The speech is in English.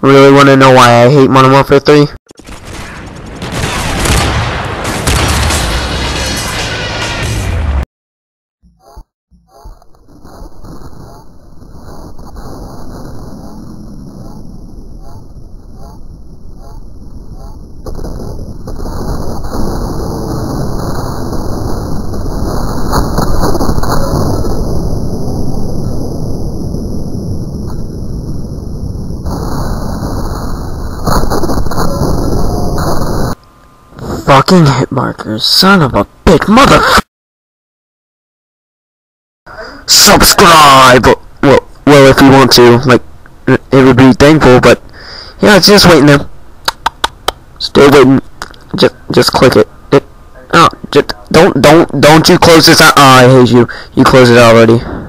Really want to know why I hate Modern Warfare 3? Fucking hit markers, son of a bitch, mother. Subscribe. Well, if you want to, like, it would be thankful. But yeah, it's just waiting there. Still waiting. Just click it. Oh, just don't you close this out. Oh, I hate you. You closed it already.